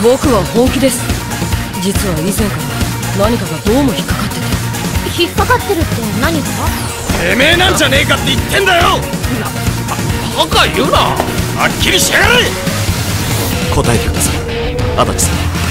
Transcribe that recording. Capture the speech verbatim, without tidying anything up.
僕は本気です。実は以前から何かがどうも引っかかってて。 引っかかってるって何が？ てめえなんじゃねえかって言ってんだよ。な、バカ言うな。はっきりしやがれ。 答えてください、足立さん。